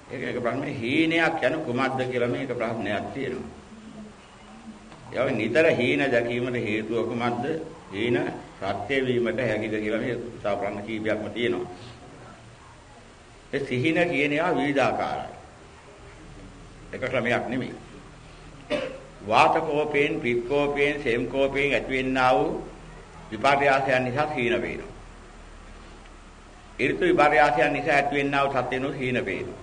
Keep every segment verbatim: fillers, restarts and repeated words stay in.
ඒක එක ප්‍රශ්නේ හීනයක් යන කුමක්ද කියලා මේක ප්‍රශ්නයක් තියෙනවා. ඒ නිතර හීන දැකීමට හේතුව කුමක්ද? හීන සත්‍ය වීමට හැකිද කියලා මේ උසා ප්‍රශ්න කීපයක්ම තියෙනවා. ඒ සිහින කියන ඒවා විවිධාකාරයි. එක ක්‍රමයක් නෙමෙයි. වාතකෝපේන්, පික්කෝපේන්, සෙම්කෝපේන් ඇතිවෙනා වූ විපර්යාසයන් නිසා හීන වේනවා. ඍතු විපර්යාසයන් නිසා ඇතිවෙනා වූ සත්‍යනෝ හීන වේනවා.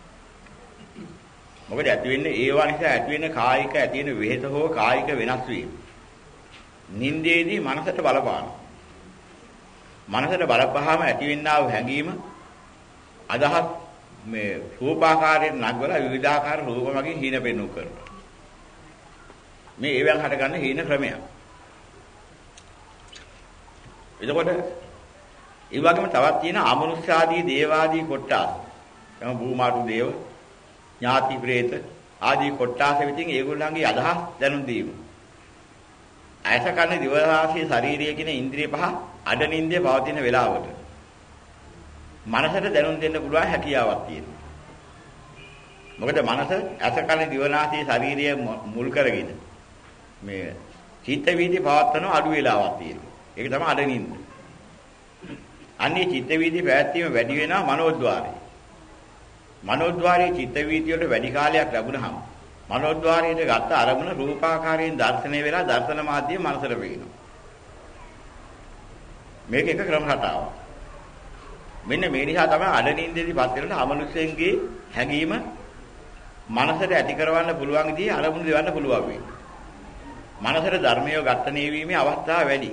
මොකද ඇති වෙන්නේ ඒවා නිසා ඇති වෙන කායික ඇති වෙන වෙහෙස හෝ කායික වෙනස් වීම. නින්දේදී මනසට බලපාන. මනසට බලපහාම ඇති වෙනා වූ හැඟීම අදහස් මේ රූපාකාරයෙන් නගවලා විවිධාකාර රූප වගේ හීන පෙන්වු කරනවා. මේ ඒවෙන් හටගන්න හීන ක්‍රමයක්. එතකොට ඒ වගේම තවත් තියෙන අමනුෂ්‍යාදී දේවාදී කොට්ටාස. තම භූමාතු දේව ඥාති ප්‍රේත ආදී කොට්ටාස විසින් ඒගොල්ලන්ගේ අදහස් දැනුම් දීම. ඇස කන දිව රාසය ශරීරය කියන ඉන්ද්‍රිය පහ අඩනින්දේ පවතින වෙලාවට මනසට දැනුම් දෙන්න පුළුවන් හැකියාවක් තියෙනවා. මොකද මනස ඇස කන දිව රාසය ශරීරය මුල් කරගෙන මේ චිත්ත වීදි පවත්වන අඩු වෙලාවක් තියෙනවා. ඒක තමයි අඩනින්ද. අන්නේ චිත්ත වීදි පැවැත්වීම වැඩි වෙනවා මනෝද්වාරේ. මනෝද්වාරයේ චිත්ත වීදි වලට වැඩි කාලයක් ලැබුණාම මනෝද්වාරයේ ගත්ත අරමුණ රූපාකාරයෙන් දැర్శණය වෙලා දර්ශන මාධ්‍යයේ මනසට පේනවා. මේක එක ක්‍රම රටාවක්. මෙන්න මේ නිසා තමයි අඩනින්දේදී පත් වෙන අමනුෂ්‍යයන්ගේ හැඟීම මනසට ඇති කරවන්න පුළුවන් විදිහේ අරමුණු දෙවන්න පුළුවන් වෙන්නේ. මනසට ධර්මය ඝට්ටණය වීමේ අවස්ථාව වැඩි.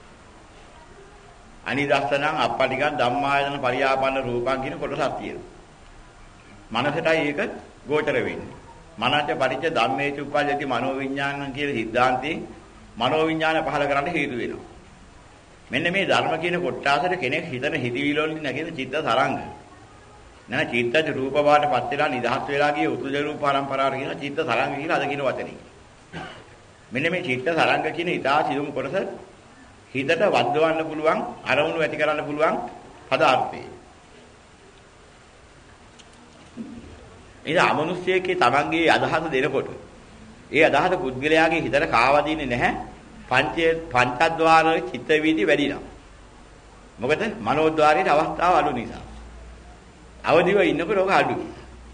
අනිදස්සනං අපපටිගං ධම්මායතන පරියාපන්න රූපං කියන කොටසක් තියෙනවා. මනසටයි ඒක ගෝචර වෙන්නේ. මනස පරිච්ඡ ධම්මේච උපජ්ජති මනෝවිඤ්ඤාණං කියන සිද්ධාන්තයෙන් මනෝවිඤ්ඤාණ පහල කරන්න හේතු වෙනවා. මෙන්න මේ ධර්ම කියන කොටසට කෙනෙක් හිතන හිතවිලි වලින් නැගෙන චිත්ත තරංග. නෑ චිත්තජ රූප බාටපත් වෙලා නිදහස් වෙලා ගිය උතුජ රූප පරම්පරාවට කියන චිත්ත තරංග කියලා අද කියන වචනේ. මෙන්න මේ චිත්ත තරංග කියන ඊටා සියුම් කොටස හිතට වද්දවන්න පුළුවන් අරමුණු ඇති කරන්න පුළුවන් පදාර්ථය. ඉතින් අමනුෂ්‍යයේ තමන්ගේ අදහස දෙනකොට ඒ අදහස පුද්ගලයාගේ හිතට කාවදින්නේ නැහැ. පංච පංචද්වාර චිත්ත වීදි වැඩි නම්. මොකද මනෝද්වාරයේ අවස්ථාව අඩු නිසා. අවදිව ඉන්නකොට ඔක අඩුයි.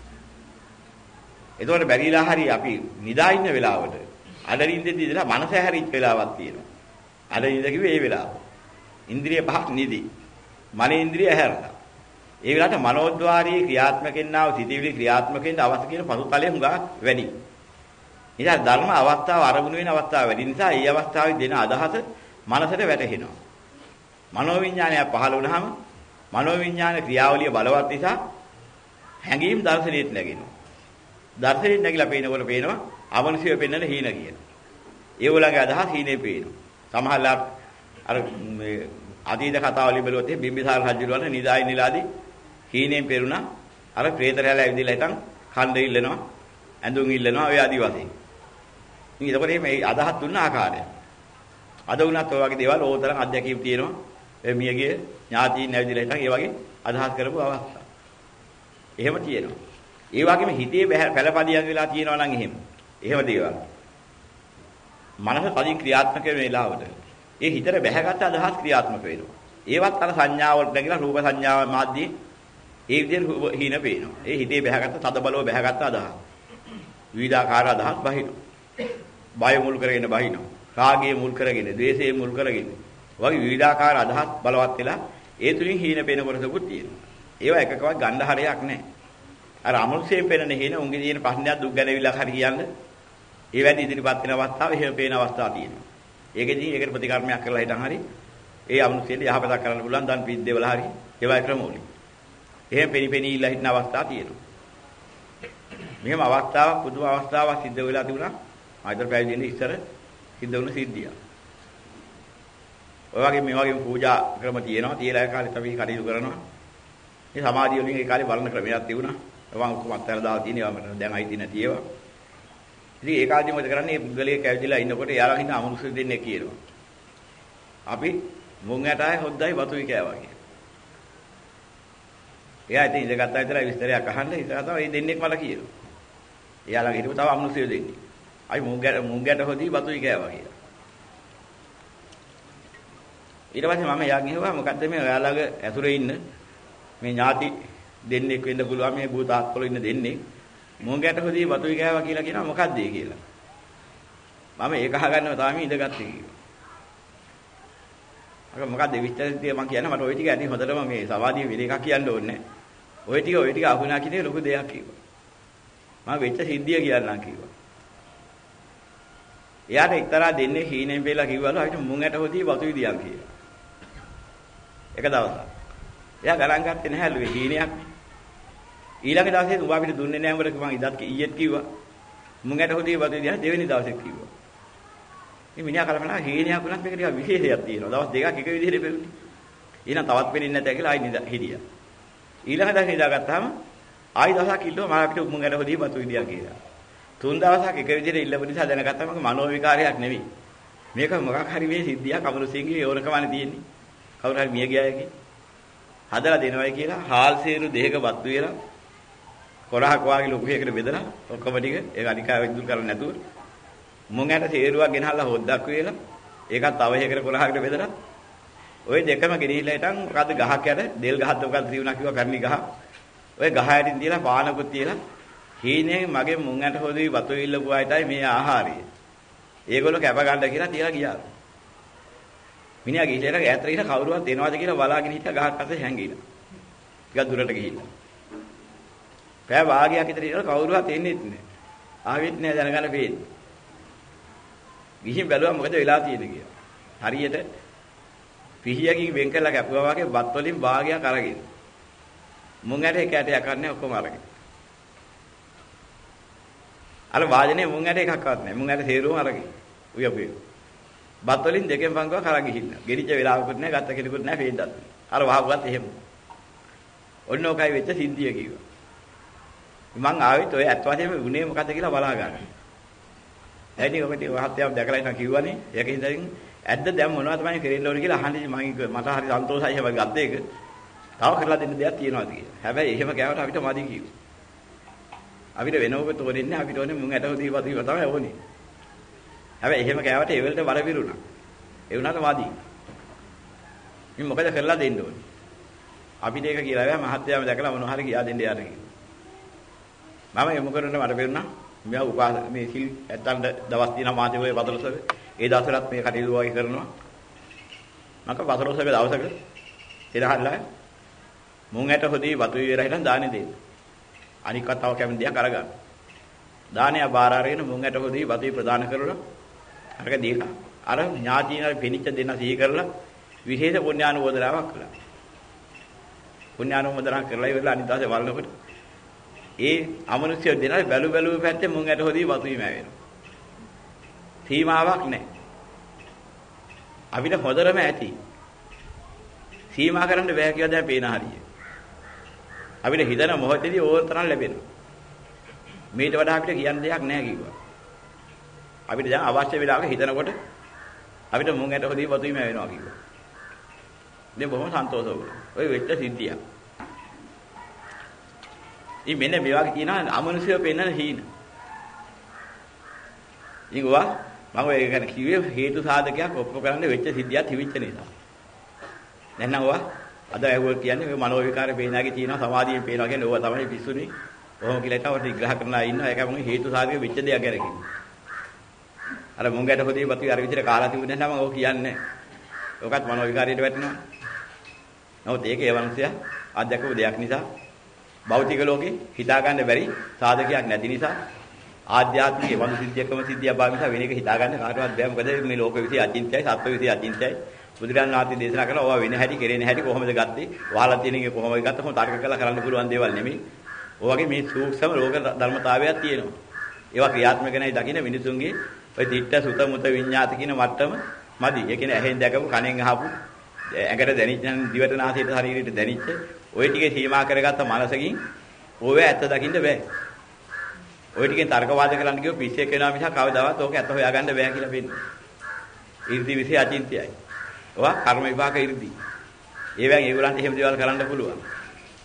එතකොට බැරිලා හරි අපි නිදා ඉන්න වෙලාවට අඩරින්දෙදි ඉඳලා මනස හැරිච්ච වෙලාවක් තියෙනවා. අඩරින්ද කිව්වේ ඒ වෙලාව. ඉන්ද්‍රිය පහක් නිදි. මන ඉන්ද්‍රිය හැරලා. ඒ වෙලාවට මනෝද්වාරයේ ක්‍රියාත්මකෙන්නා වූ සිතිවිලි ක්‍රියාත්මකෙන්න අවශ්‍ය කියන පසුතලයේ හුඟක් වැඩි. ඉතින් ධර්ම අවස්ථාව අරමුණු වෙන අවස්ථාව වැඩි නිසා ඒ අවස්ථාවේ දෙන අදහස මනසට වැටහෙනවා. මනෝවිඤ්ඤාණය පහළ වුණාම මනෝවිඤ්ඤාණ ක්‍රියාවලිය බලවත් නිසා හැඟීම් දර්ශනීයට නැගෙනවා. දර්ශනීයට නැගිලා පේනකොට පේනවා අවනුෂය පෙන්වන හීන කියන. ඒගොල්ලන්ගේ අදහස් හීනේ පේනවා. සමහරවිට අර මේ අතීත කතාවලිය බලුවොත් බිම්බිසාර රජුලවන නිදායි නිලාදී හීනෙන් පෙරුණා. අර ප්‍රේතරයලා ඇවිදලා හිටන් ඛණ්ඩ ඉල්ලනවා, ඇඳුම් ඉල්ලනවා ඔය ආදි වශයෙන්. ඉතින් ඒකෝරේ මේ අදහස් දුන්න ආකාරය. අද වුණත් ඔය වගේ දේවල් ඕතරම් අධ්‍යක්ීම් තියෙනවා. ඒ මියගේ ඥාතීන් ඇවිදලා හිටන් ඒ වගේ අදහස් කරපු අවස්ථා. එහෙම තියෙනවා. ඒ වගේම හිතේ පළපදියක් වෙලා තියෙනවා නම් එහෙම. එහෙම දේවල්. මනස කලින් ක්‍රියාත්මක වෙන වෙලාවට ඒ හිතට බැහැගත් අදහස් ක්‍රියාත්මක වෙනවා. ඒවත් අර සංඥාවල් නැගිලා රූප සංඥාව මාධ්‍යයේ ඒ විදිහට හීන පේනවා. ඒ හිතේ බැහැගත් තද බලව බැහැගත් අදහස්. විවිධාකාර අදහස් බහිනවා. බය මුල් කරගෙන බහිනවා. රාගයේ මුල් කරගෙන, ද්වේෂයේ මුල් කරගෙන. වගේ විවිධාකාර අදහස් බලවත් වෙලා ඒ තුලින් හීන පේන කොටසකුත් තියෙනවා. ඒවා එකකවත් ගන්න හරියක් නැහැ. අර අමනුෂ්‍යයෙන් පේන හීන උන්ගේ තියෙන ප්‍රශ්නයක් දුක් ගැනවිලා හරි කියන්නේ. ඒ වැඩි ඉදිරිපත් වෙන අවස්ථාව එහෙම පේන අවස්ථා තියෙනවා. ඒකෙදී ඒකට ප්‍රතිකර්මයක් කරලා හිටන් හරි ඒ අමනුෂ්‍යයෙන් යහපතක් කරන්න පුළුවන් දන් පිද්දේවල හරි ඒවා ක්‍රමවලින්. එහෙම පෙනිපෙනී ඉල්ලා හිටන අවස්ථා තියෙනවා. මෙහෙම අවස්ථාවක් පුදුම අවස්ථාවක් සිද්ධ වෙලා තිබුණා. ආයතන පැවිදෙන්නේ ඉස්සර සිද්ධ වුණ සිද්ධියක්. ඔය වගේ මේ වගේ පූජා ක්‍රම තියෙනවා. තියලා ඒ කාලේ අපි කටයුතු කරනවා. මේ සමාධිය වලින් ඒ කාලේ බලන ක්‍රමයක් තිබුණා. ඒවා ඔක්කොම අත්හැරලා දාලා තියෙනවා. මට දැන් අයිති නැති ඒවා. ඉතින් ඒ කාලේ මොකද කරන්නේ? මේ පුද්ගලයෙක් ඇවිදලා ඉන්නකොට එයාලා හින්න අමනුෂ්‍ය දෙන්නේ කියනවා. අපි මුං ඇටයි හොද්දයි වතුයි කෑවා කියලා. එයා ඉතින් ඉඳගත්තා විතරයි විස්තරයක් අහන්න. ඉතින් තමයි මේ දෙන්නෙක් මල කියනවා. එයාලා හිටපු තව අමනුෂ්‍යය දෙන්නේ. අයි මුංගට මුංගට හොදී බතුයි කෑවා කියලා. ඊට පස්සේ මම එයා ගිහුවා මොකද්ද මේ ඔයාලගේ ඇතුලේ ඉන්න මේ ඥාති දෙන්නෙක් වෙන්න පුළුවන් මේ භූත ආත්මවල ඉන්න දෙන්නේ මුංගට හොදී බතුයි කෑවා කියලා කියනවා මොකද්ද ඒ කියලා. මම ඒක අහගන්නව තමයි ඉඳගත්තේ කියලා. අර මොකද්ද විස්තරය මම කියන්නේ මට ওই ටික ඇති හොඳටම මේ සවාදී වෙල එකක් කියන්න ඕනේ නැහැ. ওই ටික ওই ටික අහුණා කියන ලොකු දෙයක් කිව්වා. මම වෙච්ච සිද්ධිය කියන්නම් කිව්වා. එයාට එක්තරා දෙන්නේ හීනෙන් බෙලා කිව්වලු අපිට මුං ඇට හොදී වතුයි දියන් කියලා. එක දවසක්. එයා ගණන් ගත්තේ නැහැලු ඒ හීනයක්. ඊළඟ දවසේ උඹ අපිට දුන්නේ නැහැ උඹට මම ඉදත් ඊයේත් කිව්වා. මුං ඇට හොදී වතුයි දියන් දෙවෙනි දවසේ කිව්වා. මේ මිනිහා කල්පනා හීනයක් වුණත් මේක ටිකක් විශේෂයක් තියෙනවා. දවස් දෙකක් එක විදිහට පෙරුණේ. ඊළඟ තවත් පෙන්නේ නැතේ කියලා ආයි හිටියා. ඊළඟ දවසේ ඉඳගත්තාම ආයි දවසක් ඉල්ලුවා මම අපිට මුං ඇට හොදී වතුයි දියන් කියලා. තුන් දවසක් එක විදිහට ඉල්ලපු නිසා දැනගත්තා මම මනෝ විකාරයක් නෙවෙයි. මේක මොකක් හරි මේ සිද්ධියක් අමරුසිංගේ ඕනකමනේ තියෙන්නේ. කවුරු හරි මිය ගියා එකේ. හදලා දෙනවයි කියලා හාල් සේරු දෙහක බත් වේලා කොරහක් වාගේ ලොකු එකකට බෙදලා ඔක්කොම ටික ඒක අනිකාව විදුල් කරන්නේ නැතුව මුං ඇට සේරුවක් ගෙනහල්ලා හොද්දක් වේලා ඒකත් තව එකකට කොරහකට බෙදලා ওই දෙකම ගෙනිහිල්ලා හිටන් මොකද්ද ගහක් යට දෙල් ගහක්ද මොකද්ද තියුණා කිව්වා කරණි ගහ. ওই ගහ යටින් තියලා පානකුත් තියලා හීනේ මගේ මුං ඇට හොදවි වතු ඉල්ලපු අයටයි මේ ආහාරය. ඒගොල්ලෝ කැප ගන්න කියලා තියලා ගියා. මිනිහා ගිහිල්ලා ඈතට ගිහින් කවුරුවත් එනවද කියලා බලාගෙන හිටියා ගහක් අතේ හැංගිලා. ටිකක් දුරට ගිහිල්ලා. පෑ වාගයක් විතර ඉඳලා කවුරුවත් එන්නේ නැහැ. ආවෙත් නැහැ දැනගන්න පේන්නේ. ගිහින් බැලුවා මොකද වෙලා තියෙන්නේ කියලා. හරියට පිහියකින් වෙන් කරලා කැපුවා වගේ බත් වලින් වාගයක් අරගෙන. මුං ඇට එක ඇටයක් ගන්න ඔක්කොම අරගෙන. අර වාදනේ මුං ඇට එකක්වත් නැහැ. මුං ඇට තේරුම අරගෙන. උයපේ. බත් වලින් දෙකෙන් පංගුවක් අරන් ගිහිල්ලා. ගෙඩිච්ච වෙලාවකුත් නැහැ, ගත්ත කෙනෙකුත් නැහැ, පේන්නත්. අර වහපුවත් එහෙම. ඔන්න ඔකයි වෙච්ච සිද්ධිය කිව්වා. මං ආවෙත් ඔය ඇත්ත වශයෙන්ම උනේ මොකද්ද කියලා බලා ගන්න. ඇයිනේ ඔකට වහත්යව දැකලා ඉන්න කිව්වනේ. ඒක හින්දාකින් ඇද්ද දැන් මොනවද තමයි කරෙන්න ඕනේ කියලා අහන්නේ මම මට හරි සන්තෝෂයි හැම ගත්ත එක. තව කරලා දෙන්න දෙයක් තියෙනවාද කියලා. හැබැයි එහෙම කෑවට අපිට මදි කිව්වා. අපිට වෙනවක තෝරෙන්නේ අපිට ඕනේ මුං ඇට හොදී වතුයි තමයි ඕනේ. හැබැයි එහෙම කෑවට ඒ වෙලට බර පිරුණා. ඒ වුණාට මදි. ඉතින් මොකද කරලා දෙන්න ඕනේ? අපිට ඒක කියලා බෑ මහත්යාම දැකලා මොනවා හරි කියා දෙන්න යාට කියලා. මම එමු කරන්නේ මට පෙරුණා. මෙයා උපාස මේ සිල් ඇත්තන්ට දවස් දින මාතේ ඔය පතලසක ඒ දවසට මේ කටයුතු වගේ කරනවා. මම පතලසක දවසක ඉරහල්ලා මුං ඇට හොදී වතුයි වේලා හිටන් දානේ දෙන්න. අනික කතාව කැමති දෙයක් අරගන්න. දානය බාර අරගෙන මුං ඇට හොදී වතුයි ප්‍රදාන කරලා අරක දීලා අර ඥාතියින පිනිච්ච දෙන්න සිහි කරලා විශේෂ පුණ්‍යානුමෝදනාවක් කළා. පුණ්‍යානුමෝදනා කරලා ඉවරලා අනිත් දවසේ වළනකොට ඒ අමනුෂ්‍ය දෙනා බැලු බැලු පැත්තේ මුං ඇට හොදී වතුයිම වෙනවා. සීමාවක් නැහැ. අපිට හොදරම ඇති. සීමා කරන්න බෑ කියලා දැන් පේන හරිය. අපිට හිතන මොහොතේදී ඕන තරම් ලැබෙනවා. මේට වඩා අපිට කියන්න දෙයක් නැහැ කිව්වා. අපිට දැන් අවශ්‍ය වෙලාවක හිතනකොට අපිට මුං ඇට හොදී වතුයිම වෙනවා කිව්වා. දැන් බොහොම සන්තෝෂ වුණා. ඔය වෙච්ච සිද්ධිය. ඊ මෙන්න මේ වගේ තියෙනවා අමනුෂ්‍යව පෙන්වන හීන. ඊගොවා මම ඔය ගැන කිව්වේ හේතු සාධකයක් ඔප්පු කරන්න වෙච්ච සිද්ධියක් තිබිච්ච නිසා. දැන් නම් ඔවා අද ඇහුවොත් කියන්නේ මේ මනෝ විකාර පේනාගේ තියෙනවා සමාධියෙන් පේනවා කියන්නේ ඕවා තමයි පිස්සුනේ. ඔහොම කියලා හිතාවට විග්‍රහ කරනවා ඉන්නවා. ඒක මොකද හේතු සාධක වෙච්ච දෙයක් ගැන කිව්වා. අර මුං ඇට හොදී වතුයි අර විදිහට කාලා තිබුණේ නැත්නම් මම ඕක කියන්නේ නැහැ. ඔකත් මනෝ විකාරයට වැටෙනවා. නමුත් ඒක ඒ වන්සයා අධ්‍යක්ෂක දෙයක් නිසා භෞතික ලෝකේ හිතා ගන්න බැරි සාධකයක් නැති නිසා ආධ්‍යාත්මික වඳු සිද්ධියකම සිද්ධිය බව නිසා වෙන එක හිතා ගන්න කාටවත් බෑ. මොකද මේ ලෝක විශ්ය අචින්ත්‍යයි සත්ත්ව විශ්ය අචින්ත්‍යයි. බුදුරජාණන් වහන්සේ දේශනා කළා ඕවා වෙන හැටි කෙරෙන හැටි කොහොමද ගත්තේ? වහලා තියෙන එක කොහොමද ගත්තේ? කොහොම තර්ක කරලා කරන්න පුළුවන් දේවල් නෙමෙයි. ඔයගේ මේ සූක්ෂම ලෝක ධර්මතාවයක් තියෙනවා. ඒවා ක්‍රියාත්මක නැයි දකින්න මිනිසුන්ගේ ඔය දිට්ඨ සුත මුත විඤ්ඤාත කියන මට්ටම මදි. ඒ කියන්නේ ඇහෙන් දැකපු කනෙන් අහපු ඇඟට දැනිච්ච දිවට නාසයට ශරීරයට දැනිච්ච ඔය ටිකේ සීමා කරගත්ත මනසකින් ඕවේ ඇත්ත දකින්න බෑ. ඔය ටිකෙන් තර්ක වාද කරන්න ගියොත් පිස්සෙක් වෙනවා මිසක් කවදාවත් ඕක ඇත්ත හොයාගන්න බෑ කියලා පෙන්නනවා. 이르දි විශ්ය අචින්ත්‍යයි. ඔවා කර්ම විපාක 이르දි. ඒවෙන් ඒගොල්ලන්ට එහෙම දේවල් කරන්න පුළුවන්.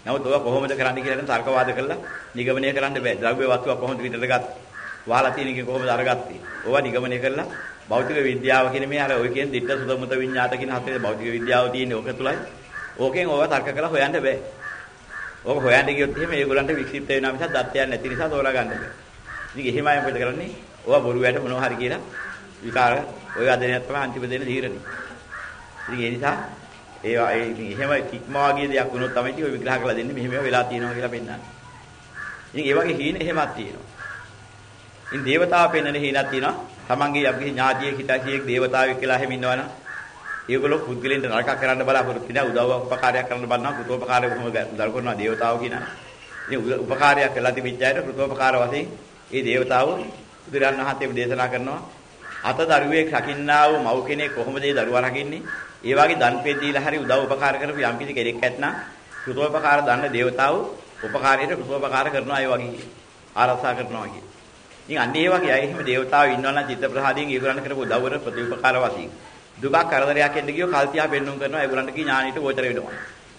නමුත් ඔය කොහොමද කරන්නේ කියලා තර්ක වාද කරලා නිගමනය කරන්න බෑ. ද්‍රව්‍ය වස්තුවක් කොහොමද විතරට ගත්තේ? වහලා තියෙන එකේ කොහොමද අරගත්තේ? ඕවා නිගමනය කරලා භෞතික විද්‍යාව කියන මේ අර ඔය කියන දිට්ඨ සුත මුත විඤ්ඤාත කියන හතරේ භෞතික විද්‍යාව තියෙන්නේ ඕක තුලයි. ඕකෙන් ඕවා තර්ක කරලා හොයන්න බෑ. ඕක හොයන්න ගියොත් එහෙම ඒගොල්ලන්ට වික්ෂිප්ත වෙනවා මිසක් දත්තයක් නැති නිසා තෝරා ගන්න බෑ. ඉතින් එහෙම අය මොකද කරන්නේ? ඕවා බොරු වැට මොනවා හරි කියලා විකාර ඔය අදෙනියක් තමයි අන්තිම දෙන දීරණි. ඉතින් ඒ නිසා ඒවා ඒ ඉතින් එහෙම කික්මා වගේ දෙයක් වුණොත් තමයි ඉතින් ඔය විග්‍රහ කරලා දෙන්නේ මෙහෙම වෙලා තියෙනවා කියලා පෙන්නන්නේ. ඉතින් ඒ වගේ හීන එහෙමක් තියෙනවා. ඉතින් දේවතාව පෙන්නන හීනක් තියෙනවා. තමන්ගේ යම්කිසි ඥාතියෙක් හිතාසියෙක් දේවතාවෙක් කියලා හැම ඉන්නවනම් ඒගොල්ලෝ පුද්ගලයන්ට නරක කරන්න බලාපොරොත්තු වෙනවා. උදව් උපකාරයක් කරන්න බලනවා. කෘතෝපකාරය කොහොමද දර කරනවා දේවතාවෝ කියනවා. ඉතින් උපකාරයක් කළා තිබිච්ච අයට කෘතෝපකාර වශයෙන් ඒ දේවතාවෝ බුදුරන් වහන්සේව දේශනා කරනවා. අත දරුවෙක් රකින්නා වූ මව් කෙනෙක් කොහොමද ඒ දරුවා රකින්නේ? ඒ වගේ දන්පේ දීලා හරි උදව් උපකාර කරපු යම්කිසි කෙනෙක් ඇත්නම් කෘතෝපකාර දන්න දේවතාවෝ උපකාරයට කෘතෝපකාර කරනවා ඒ වගේ ආරක්ෂා කරනවා කියන්නේ. ඉතින් අන්න ඒ වගේ අය එහෙම දේවතාවෝ ඉන්නවා නම් චිත්ත ප්‍රසාදයෙන් ඒගොල්ලන්ට කරපු උදව්වර ප්‍රතිඋපකාර වශයෙන් දුකක් කරදරයක් එන්න ගියෝ කල්තියා පෙන්눔 කරනවා ඒගොල්ලන්ට කී ඥානෙට ගෝචර වෙනවා.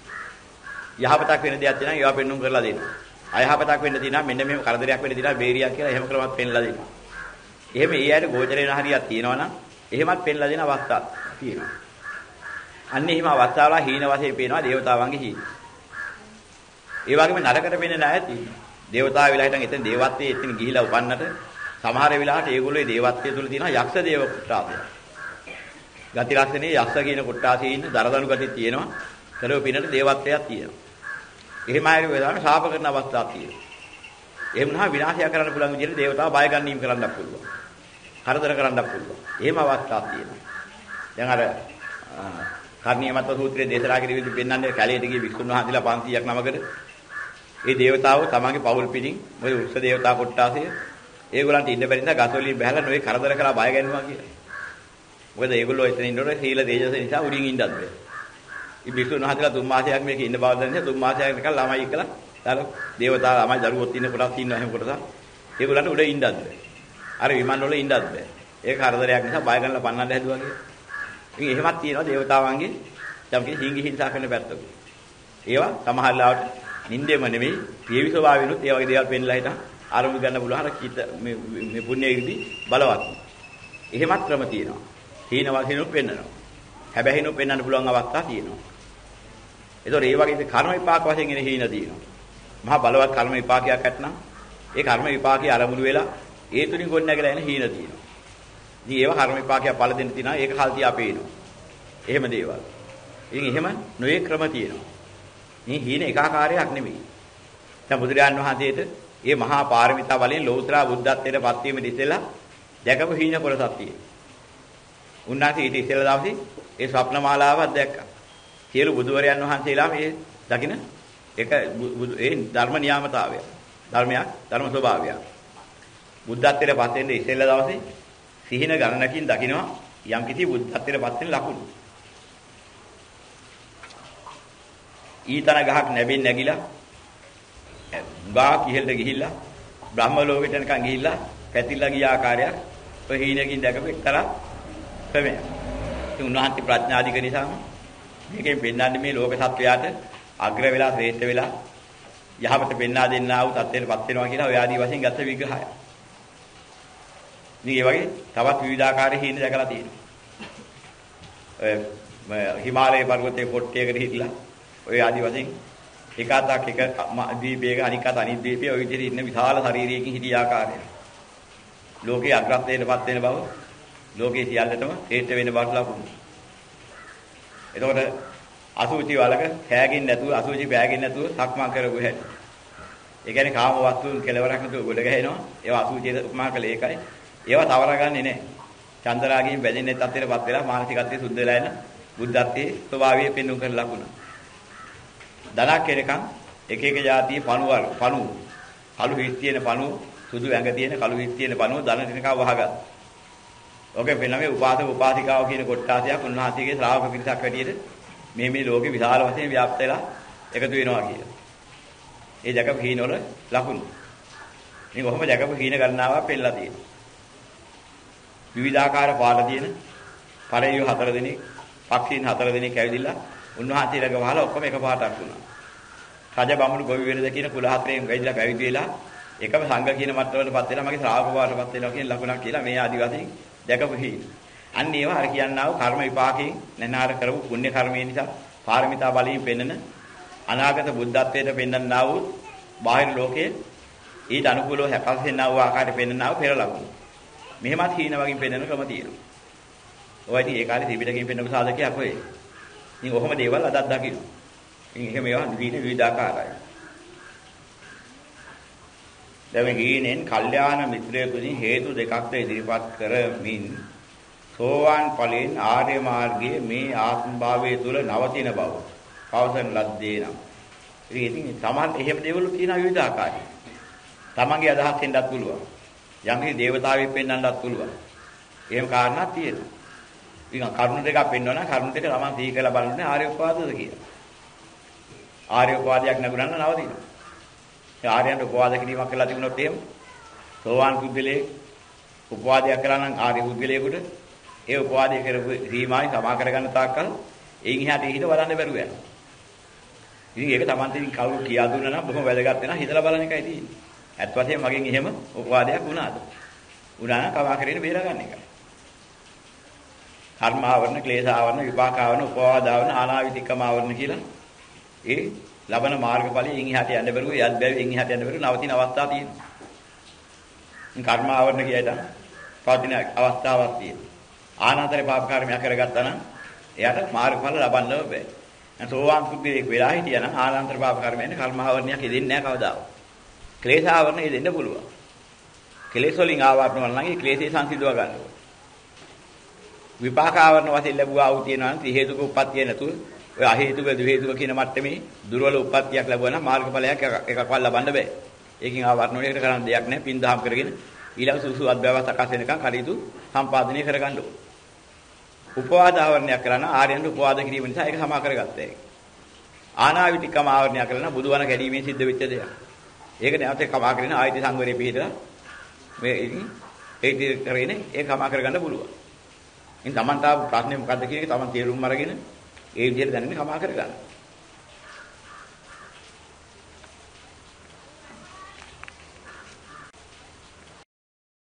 යහපතක් වෙන දෙයක් තියෙනවා ඒවා පෙන්눔 කරලා දෙනවා. අයහපතක් වෙන්න තියෙනවා මෙන්න මෙහෙම කරදරයක් වෙන්න තියෙනවා බේරියක් කියලා එහෙම ක්‍රමයක් පෙන්ලා දෙනවා. එහෙම ඒ අයට ගෝචර වෙන හරියක් තියෙනවා නම් එහෙමත් පෙන්ලා දෙන අවස්ථාවක් තියෙනවා. අන්න එහෙම අවස්ථාවල හීන වශයෙන් පේනවා දේවතාවන්ගේ හීන. ඒ වගේම නරකට පෙන්නේ නැහැ තියෙනවා. දේවතාව වෙලා හිටන් එතන දේවත්වයේ එතන ගිහිලා උපන්නට සමහර වෙලාවට ඒගොල්ලෝ දේවත්වයේ තුල තියෙනවා යක්ෂ දේව කුට්ටාසය. ගති ලක්ෂණේ යක්ෂ කියන කුට්ටාසයේ ඉන්න දරදණු ගතිය තියෙනවා. කරව පිනට දේවත්වයක් තියෙනවා. එහෙම ආයෙ වෙලාවට ශාප කරන අවස්ථාවක් තියෙනවා. එහෙම නම් විනාශය කරන්න පුළුවන් විදිහට දේවතාව බය ගන්නීම් කරන්නත් පුළුවන්. කරදර කරන්නත් පුළුවන්. එහෙම අවස්ථාවක් තියෙනවා. දැන් අර කර්ණීයමත්ව සූත්‍රයේ දේශනා කිරි විදිහ පෙන්වන්නේ කැලේට ගිය වික්ෂුන් වහන්සේලා පන්සීයක් නමකට ඒ දේවතාවෝ තමන්ගේ පවුල් පිටින් මොකද උත්ස දේවතා කොට්ටාසය ඒගොල්ලන්ට ඉන්න බැරි නිසා ගසවලින් බහැලා නොවේ කරදර කරලා බය ගන්නවා කියලා. මොකද ඒගොල්ලෝ එතන ඉන්නකොට සීල දේජස නිසා උඩින් ඉන්නත් බෑ. මේ වික්ෂුන් වහන්සේලා තුන් මාසයක් මේක ඉන්න බව දැනගෙන තුන් මාසයක් නිකන් ළමයි එක්කලා අර දේවතා ළමයි දරුවොත් ඉන්න කොටස් ඉන්නවා එහෙම කොටසක්. ඒගොල්ලන්ට උඩ ඉන්නත් බෑ. අර විමන් වල ඉන්නත් බෑ. ඒක කරදරයක් නිසා බය ගන්නලා පන්නන්න හැදුවා කියලා. ඉතින් එහෙමත් තියෙනවා දේවතාවන්ගේ යම්කිසි හිංගි හිංසා කරන පැත්තක. ඒවා සමහර ලාවට නින්දෙම නෙමෙයි පියවි ස්වභාවයෙන්ුත් ඒ වගේ දේවල් පෙන්ලා හිටන් ආරම්භ ගන්න පුළුවන් අර කිත මේ මේ පුණ්‍ය ඉර්ධි බලවත්. එහෙමත් ක්‍රම තියෙනවා. හීන වශයෙන්ුත් පෙන්වනවා. හැබැයිනුත් පෙන්වන්න පුළුවන් අවස්ථා තියෙනවා. ඒතකොට ඒ වගේ කර්ම විපාක වශයෙන් එන හීන තියෙනවා. මහා බලවත් කර්ම විපාකයක් ඇත්නම් ඒ කර්ම විපාකයේ ආරමුණු වෙලා ඒ තුලින් ගොඩ නැගලා එන හීන තියෙනවා. ඉතින් ඒව කර්ම විපාකයක් පළ දෙන්න තියෙනවා. ඒක කල් තියා පේනවා. එහෙම දේවල්. ඉතින් එහෙම නොයේ ක්‍රම තියෙනවා. මේ හීන එකාකාරයක් නෙමෙයි. දැන් බුදුරජාන් වහන්සේට මේ මහා පාරමිතා වලින් ලෞතර බුද්ධත්වයට පත් වීම ඉතිසෙලා දැකපු හීන කොටසක් තියෙනවා. උන්වහන්සේ ඊට ඉස්සෙල්ලා දවසේ ඒ ස්වප්න මාලාවක් දැක්කා. සියලු බුදුවරයන් වහන්සේලා මේ දකින එක ඒ ධර්ම නියාමතාවය. ධර්මයක් ධර්ම ස්වභාවය. බුද්ධත්වයට පත් වෙන්නේ ඉස්සෙල්ලා දවසේ සිහින ගණනකින් දකිනවා යම් කිසි බුද්ධත්වයට පත් වෙන ලකුණු. ඊතන ගහක් නැබෙන් නැගිලා ගා කිහෙල්ට ගිහිල්ලා බ්‍රහ්ම ලෝකෙට යනකම් ගිහිල්ලා පැතිරලා ගිය ආකාරයක් ඔය හීනකින් දැකපු එක්තරා ක්‍රමයක්. ඒ උන්වහන්සේ ප්‍රඥාධික නිසාම මේකෙන් පෙන්වන්නේ මේ ලෝක සත්වයාට අග්‍ර වෙලා ශ්‍රේෂ්ඨ වෙලා යහපත පෙන්වා දෙන්නා වූ තත්ත්වයටපත් වෙනවා කියලා ඔය ආදී වශයෙන් ගත්ත විග්‍රහය. ඉතින් ඒ වගේ තවත් විවිධාකාරයේ හීන දැකලා තියෙනවා. ඔය හිමාලය පර්වතයේ කොට්ටයකට හිටලා ඔය ආදි වශයෙන් එක අතක් එක ද්වීපයක අනික අත අනිත් ද්වීපයේ ඔය විදිහට ඉන්න විශාල ශරීරයකින් හිටිය ආකාරය. ලෝකේ අග්‍රත්වයටපත් වෙන බව ලෝකේ සියල්ලටම හේතු වෙන බවට ලකුණු. එතකොට අසුචි වලක කෑගින් නැතුව අසුචි පෑගින් නැතුව සක්මන් කරගු හැටි. ඒ කියන්නේ කාම වස්තුන් කෙලවරක් නැතුව ගොඩ ගැහෙනවා. ඒවා අසුචියට උපමා කළේ ඒකයි. ඒවා තවරගන්නේ නැහැ. චන්දරාගයෙන් බැඳෙන්නේ තත්ත්වයටපත් වෙලා මානසිකත්වයේ සුද්ධ වෙලා එන බුද්ධත්වයේ ස්වභාවය පෙන්වු කරන ලකුණ. ධනක් කෙරකම් එක එක જાතියේ පණු වල පණු කළු හිස් තියෙන පණු සුදු ඇඟ තියෙන කළු හිස් තියෙන පණු ධන දිනකව වහගත්. ඔකේ වෙනම උපාසක උපාසිකාව කියන කොට්ටාසයක් උන්වහන්සේගේ ශ්‍රාවක පිරිසක් හැටියට මේ මේ ලෝකේ විශාල වශයෙන් ව්‍යාප්ත වෙලා එකතු වෙනවා කියලා. ඒ ජගප හීන වල ලකුණු. මේ කොහොම ජගප හීන ගණනාවක් පෙන්නලා තියෙනවා. විවිධාකාර පාළ තියෙන පරයෝ හතර දෙනෙක්, පක්ෂීන් හතර දෙනෙක් ඇවිදilla උන්වහන්සේලාගේ වහලා ඔක්කොම එක පාටක් වුණා. රජ බමුණු ගොවි වෙලද කියන කුල හතරෙන් වැදිලා පැවිදි වෙලා එකම සංඝ කියන මට්ටමකටපත් වෙලා මගේ ශ්‍රාවක වාටපත් වෙනවා කියන ලකුණක් කියලා මේ ආදිවාසීන් දැකපු හි. අන්න ඒවා අර කියන්නා වූ කර්ම විපාකයෙන් නැනාර කරපු පුණ්‍ය කර්මය නිසා පාරමිතා බලයෙන් පෙන්නන අනාගත බුද්ධත්වයට පෙන්වන්නා වූ බාහිර ලෝකයේ ඊට අනුකූලව හැපස් වෙනා වූ ආකාරයට පෙන්වන්නා වූ පෙර ලකුණු. මෙහෙමත් හීන වගේ පෙන්වන ක්‍රම තියෙනවා. ඔය ඉතින් ඒ කාලේ ත්‍රිපිටකයෙන් පෙන්වපු සාධකයක් ඔය. ඉතින් ඔහොම දේවල් අදත් දකින්න. ඉතින් එහෙම ඒවා විවිධ විවිධාකාරයි. දැන් හීනෙන් කල්යාණ මිත්‍රයෙකුගෙන් හේතු දෙකක්ද ඉදිරිපත් කරමින් සෝවාන් ඵලයෙන් ආර්ය මාර්ගයේ මේ ආත්ම භාවයේ තුල නවතින බව පවසන ලද්දේ නම්. ඉතින් සමහර එහෙම දේවල් තියෙන විවිධාකාරයි. තමන්ගේ අදහස් වෙන්නත් පුළුවන්. යම් කිසි දේවතාවෙක් පෙන්වන්නත් පුළුවන්. එහෙම කාරණා තියෙනවා. ඉතින් කරුණු දෙකක් පෙන්වනවා නම් කරුණු දෙක තමන් තී කියලා බලන්නේ ආර්ය උපාදද කියලා. ආර්ය උපාදයක් නැගුණා නම් නවතිනවා. ඒ ආර්යයන්ට උපවාද කිරීමක් කළා තිබුණොත් එහෙම සෝවාන් පුද්ගලයේ උපවාදයක් කළා නම් ආර්ය පුද්ගලයෙකුට ඒ උපවාදයේ කරපු සීමායි සමා කරගන්න තාක්කල් එයින් එහාට හිත වඩන්න බැරුව යනවා. ඉතින් ඒක තමන්ට ඉතින් කවුරු කියා දුන්නා නම් බොහොම වැදගත් වෙනවා හිතලා බලන එකයි තියෙන්නේ. ඇත්ත වශයෙන්ම මගෙන් එහෙම උපවාදයක් වුණාද? වුණා නම් කවා කරගෙන බේරගන්න එකයි. කර්මාවරණ, ක්ලේශාවරණ, විපාකාවරණ, උපවාදාවරණ, ආනාවිතිකමාවරණ කියලා ඒ ලබන මාර්ගඵලයේ ඉන් එහාට යන්න බැරුව යත් බැරි ඉන් එහාට යන්න බැරුව නවතින අවස්ථා තියෙනවා. ඉතින් කර්මාවරණ කියයිද පවතින අවස්ථාවක් තියෙනවා. ආනාතරේ පාප කර්මයක් කරගත්තා නම් එයාට මාර්ගඵල ලබන්නව බෑ. දැන් සෝවාන් පුද්ගලයෙක් වෙලා හිටියා නම් ආනාතර පාප කර්මයෙන් කර්මාවරණයක් ඉදෙන්නේ නැහැ කවදාවත්. ක්ලේශාවරණ ඉදෙන්න පුළුවන්. ක්ලේශ වලින් ආවරණ වල නම් ඒ ක්ලේශේ සංසිඳව ගන්න ඕනේ. විපාකාවරණ වශයෙන් ලැබුවා වූ තියෙනවා නම් ත්‍රි හේතුක උප්පත්තිය නැතුව ඔය අ හේතුක ද්වි හේතුක කියන මට්ටමේ දුර්වල උප්පත්තියක් ලැබුවා නම් මාර්ගඵලයක් එකක්වත් ලබන්න බෑ. ඒකෙන් ආවරණ වලට කරන්න දෙයක් නැහැ. පින් දහම් කරගෙන ඊළඟ සුසු අධ්‍යාපන සකස් වෙනකන් කටයුතු සම්පාදනය කරගන්න ඕනේ. උපවාද ආවරණයක් කරන ආර්යයන්ට උපවාද කිරීම නිසා ඒක සමා කරගත්තා ඒක. ආනාවිතිකම ආවරණයක් කරන බුදුවන කැඩීමේ සිද්ධ වෙච්ච දෙයක්. ඒක නැවත කමා කරගෙන ආයති සංවරේ පිළිදලා මේ ඉතින් ඒ ඉතින් කරගෙන ඒක කමා කරගන්න පුළුවන්. ඉතින් Taman තාව ප්‍රශ්නේ මොකද්ද කියන එක Taman තේරුම් අරගෙන ඒ විදිහට දැනගෙන කමා කරගන්න.